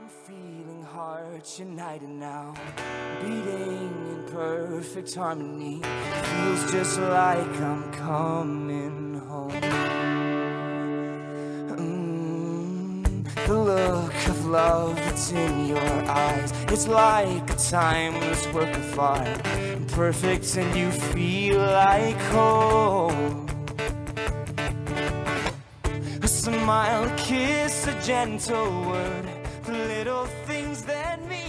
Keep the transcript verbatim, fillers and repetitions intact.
I'm feeling hearts united now, beating in perfect harmony. Feels just like I'm coming home. mm, The look of love that's in your eyes, it's like a timeless work of art, perfect and you feel like home. A smile, a kiss, a gentle word, the little things that mean